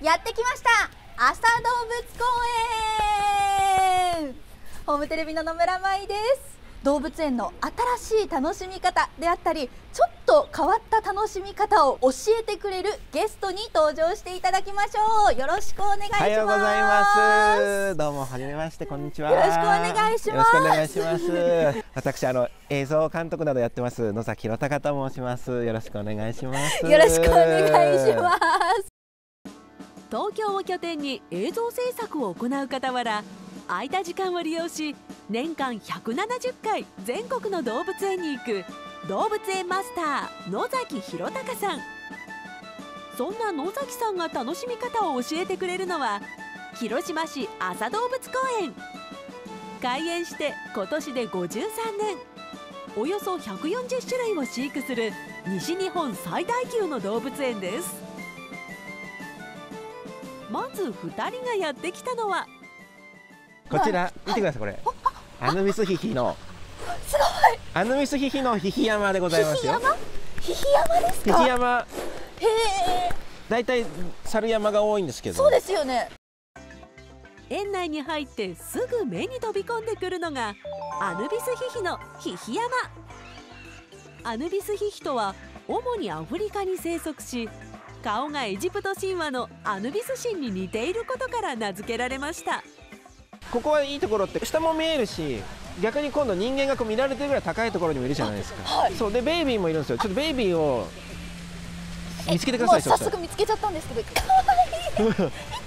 やってきました朝動物公園。ホームテレビの野村舞です。動物園の新しい楽しみ方であったり、ちょっと変わった楽しみ方を教えてくれるゲストに登場していただきましょう。よろしくお願いします。 おはようございます。どうもはじめまして、こんにちは。 よろしくお願いします。 よろしくお願いします。私映像監督などやってます野崎弘隆と申します。よろしくお願いします。 よろしくお願いします。 東京を拠点に映像制作を行う傍ら、空いた時間を利用し年間170回全国の動物園に行く動物園マスター野崎弘隆さん。そんな野崎さんが楽しみ方を教えてくれるのは広島市安佐動物公園。開園して今年で53年、およそ140種類を飼育する西日本最大級の動物園です。まず2人がやってきたのはこちら見てください。これアヌビスヒヒのすごいアヌビスヒヒのヒヒ山でございますよ。 ヒヒ山ですか。 ヒヒ山、 へえ。 だいたい猿山が多いんですけど。 そうですよね。 園内に入ってすぐ目に飛び込んでくるのがアヌビスヒヒのヒヒ山。アヌビスヒヒとは主にアフリカに生息し、顔がエジプト神話のアヌビス神に似ていることから名付けられました。 ここはいいところって下も見えるし、逆に今度人間がこう見られてるぐらい高いところにもいるじゃないですか。 はい、 そうでベイビーもいるんですよ。ちょっとベイビーを見つけてください。 早速見つけちゃったんですけど、かわいいすごい、本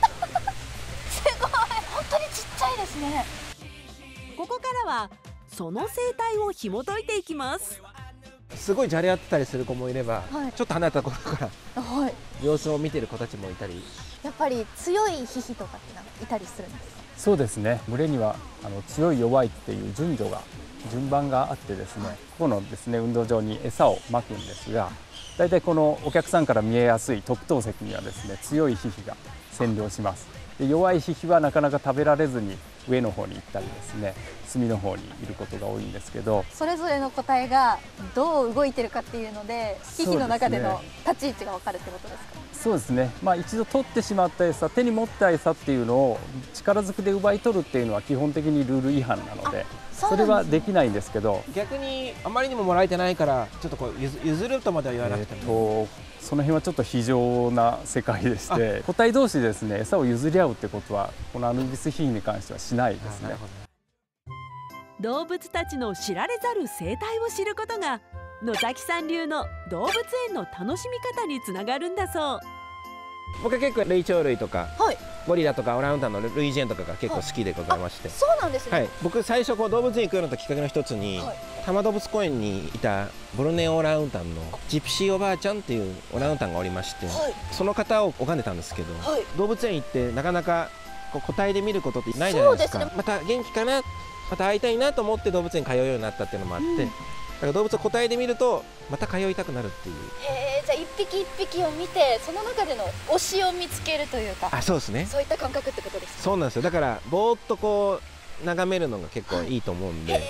当にちっちゃいですね。 ここからはその生態を紐解いていきます。 すごいじゃれ合ってたりする子もいれば、 はい、 ちょっと離れたところから、 はい、 様子を見てる子たちもいたり。 やっぱり強いヒヒとかってなんかいたりするんですか。 そうですね、群れには強い弱いっていう順番があってですね、ここのですね運動場に餌をまくんですが、だいたいこのお客さんから見えやすい特等席にはですね強いヒヒが占領します。で弱いヒヒはなかなか食べられずに上の方に行ったりですね、隅の方にいることが多いんですけど、 それぞれの個体がどう動いてるかっていうのでヒヒの中での立ち位置が分かるってことですか。 そうですね、一度取ってしまった餌、手に持った餌っていうのを力ずくで奪い取るっていうのは基本的にルール違反なので、それはできないんですけど、 逆にあまりにももらえてないからちょっとこう譲るとまでは言わなくても、 その辺はちょっと非常な世界でして、個体同士でですね餌を譲り合うってことはこのアヌビスヒヒに関してはしないですね。 動物たちの知られざる生態を知ることが野崎さん流の動物園の楽しみ方につながるんだそう。 僕は結構霊長類とか、 はい、 ゴリラとかオランウータンの類人猿とかが結構好きでございまして、 そうなんですね。 はい、僕最初こう動物園行くようになったきっかけの一つに、はい、多摩動物公園にいたボルネオオランウータンのジプシーおばあちゃんっていうオランウータンがおりまして、はい、その方を拝んでたんですけど、はい、動物園行ってなかなかこう個体で見ることってないじゃないですか。そうですね、また元気かな、また会いたいなと思って動物園通うようになったっていうのもあって、だから動物を個体で見るとまた通いたくなるっていう。 へえ、じゃあ一匹一匹を見てその中での推しを見つけるというか。 あ、そうですね。 そういった感覚ってことですか。 そうなんですよ。だからぼーっとこう眺めるのが結構いいと思うんで、はい、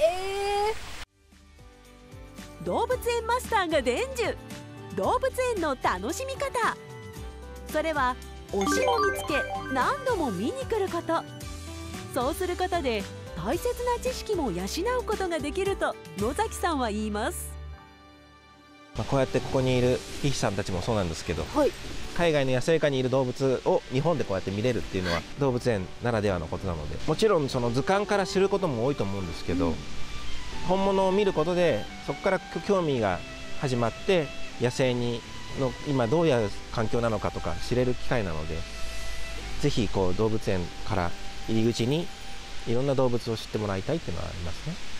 動物園マスターが伝授動物園の楽しみ方。それは推しを見つけ何度も見に来ること。そうすることで大切な知識も養うことができると野崎さんは言います。 こうやってここにいるヒヒさんたちもそうなんですけど、 はい、 海外の野生下にいる動物を日本でこうやって見れるっていうのは動物園ならではのことなので、もちろんその図鑑から知ることも多いと思うんですけど、本物を見ることでそこから興味が始まって野生の今どういう環境なのかとか知れる機会なので、ぜひこう動物園から入り口にいろんな動物を知ってもらいたいっていうのはありますね。